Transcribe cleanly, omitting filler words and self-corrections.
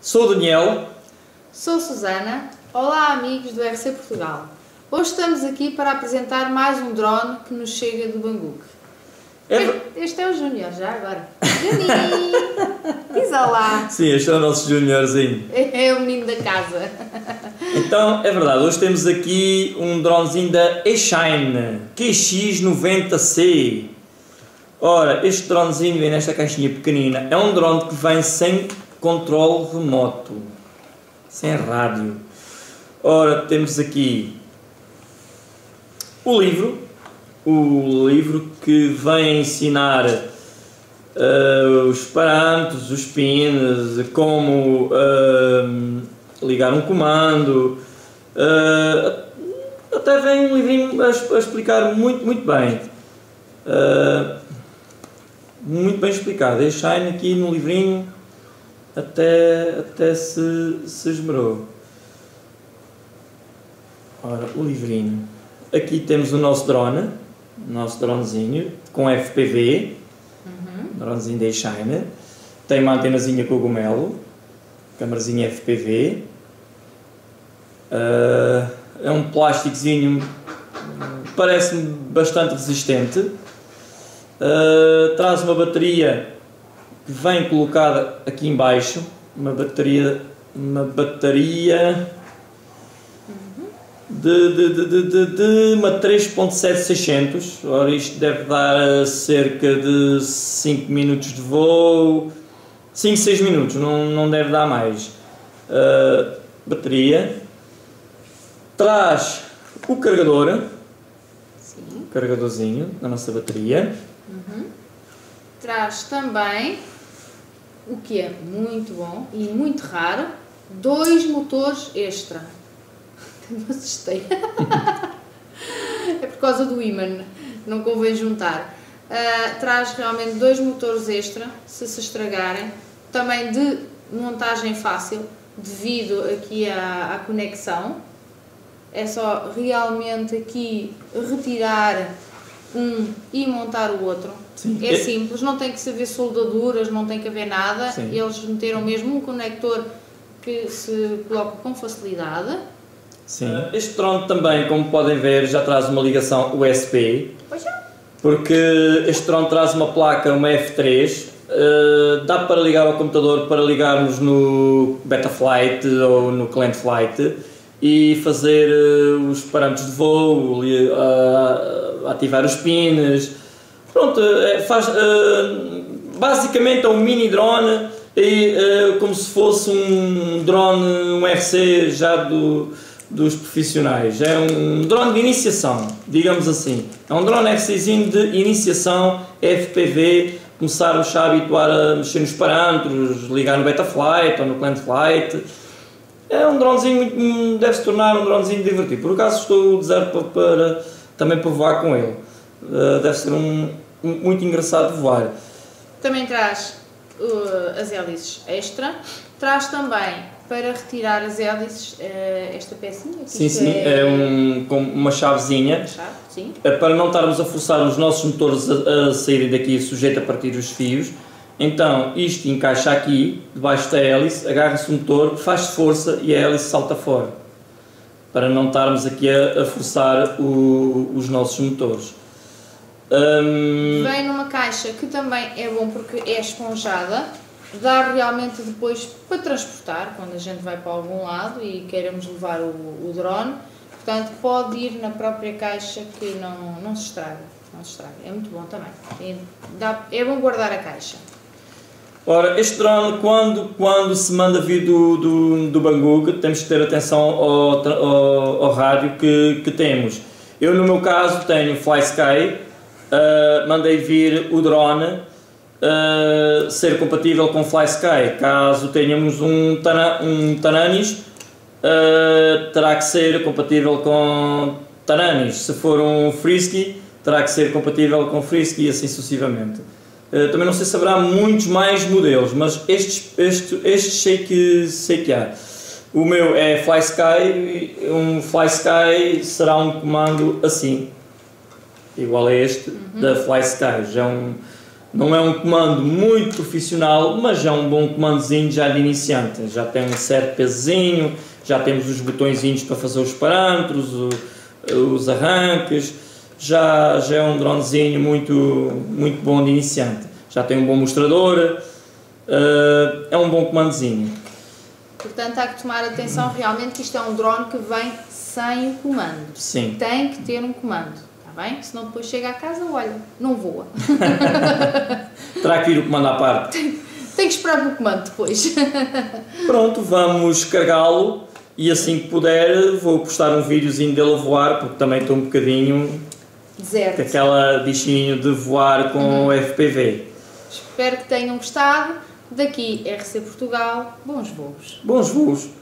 Sou o Daniel. Sou Susana. Olá amigos do RC Portugal. Hoje estamos aqui para apresentar mais um drone que nos chega do Banggood. Este é o Júnior, já agora. Juninho! Diz olá! Sim, este é o nosso Júniorzinho. É o menino da casa. Então, é verdade, hoje temos aqui um dronezinho da eShine QX90C. Ora, este dronezinho vem nesta caixinha pequenina. É um drone que vem sem controle remoto, sem rádio. Ora, temos aqui o livro que vem ensinar os parâmetros, os pins, como ligar um comando. Até vem um livrinho a explicar muito bem. Muito bem explicado. A eShine aqui no livrinho até se esmerou. Ora, o livrinho. Aqui temos o nosso drone, o nosso dronezinho com FPV, dronezinho da eShine. Tem uma antenazinha cogumelo, câmerazinha FPV. É um plásticozinho, parece-me bastante resistente. Traz uma bateria que vem colocada aqui em baixo, uma bateria de uma 3.7600. Ora, isto deve dar cerca de 5 minutos de voo, 5, 6 minutos, não deve dar mais. Bateria, traz o carregador, Sim. o carregadorzinho da nossa bateria. Traz também, o que é muito bom e muito raro, 2 motores extra. Me assustei. É por causa do ímã, não convém juntar. Traz realmente 2 motores extra, se estragarem. Também de montagem fácil, devido aqui à conexão. É só realmente aqui retirar um e montar o outro. Sim. É simples, não tem que se haver soldaduras, não tem que haver nada. Sim. Eles meteram mesmo um conector que se coloca com facilidade. Sim. Este drone também, como podem ver, já traz uma ligação USB. Pois já. Porque este drone traz uma placa, uma F3. Dá para ligar ao computador, para ligarmos no Betaflight ou no ClientFlight e fazer os parâmetros de voo, ativar os pins. Pronto, basicamente é um mini drone, como se fosse um drone, um RC já dos profissionais. É um drone de iniciação, digamos assim. É um drone RCzinho de iniciação, FPV, começarmos a habituar a mexer nos parâmetros, ligar no Betaflight ou no ClientFlight. É um dronezinho, deve se tornar um dronezinho divertido. Por acaso estou deserto também para voar com ele. Deve ser muito engraçado de voar. Também traz as hélices extra. Traz também para retirar as hélices esta pecinha. Sim, é com uma chavezinha. Sim. Para não estarmos a forçar os nossos motores a saírem daqui sujeito a partir os fios. Então isto encaixa aqui, debaixo da hélice, agarra-se o motor, faz força e a hélice salta fora. Para não estarmos aqui a forçar os nossos motores. Vem numa caixa que também é bom porque é esponjada. Dá realmente depois para transportar, quando a gente vai para algum lado e queiramos levar o drone. Portanto, pode ir na própria caixa que não se estraga. Não se estraga. É muito bom também. É bom guardar a caixa. Ora, este drone, quando se manda vir do Banggood, temos que ter atenção ao rádio que temos. Eu, no meu caso, tenho FlySky, mandei vir o drone ser compatível com FlySky. Caso tenhamos um Tananis, terá que ser compatível com Tananis. Se for um Frisky, terá que ser compatível com Frisky e assim sucessivamente. Também não sei se haverá muitos mais modelos, mas estes sei que há. O meu é FlySky. Um FlySky será um comando assim, igual a este da FlySky. Já Não é um comando muito profissional, mas é um bom comandozinho já de iniciante. Já tem um certo pesozinho, já temos os botõezinhos para fazer os parâmetros, os arranques. Já é um dronezinho muito bom de iniciante. Já tem um bom mostrador, é um bom comandozinho. Portanto, há que tomar atenção realmente que isto é um drone que vem sem o comando. Sim. Tem que ter um comando, está bem? Senão depois chega a casa, olha, não voa. Terá que ir o comando à parte. Tem que esperar pelo comando depois. Pronto, vamos carregá-lo e assim que puder vou postar um videozinho dele a voar, porque também estou um bocadinho Deserto. com aquela bichinho de voar com o FPV. Espero que tenham gostado. Daqui, RC Portugal, bons voos. Bons voos!